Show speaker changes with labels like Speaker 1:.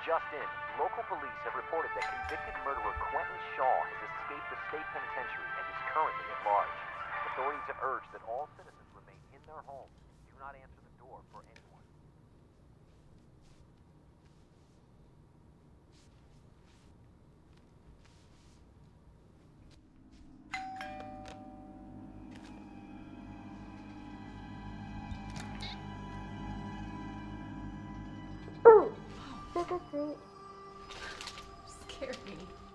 Speaker 1: Just in, local police have reported that convicted murderer Quentin Shaw has escaped the state penitentiary and is currently at large. Authorities have urged that all citizens remain in their homes. Do not answer the door for anyone.
Speaker 2: Trick or treat.
Speaker 3: Scared me.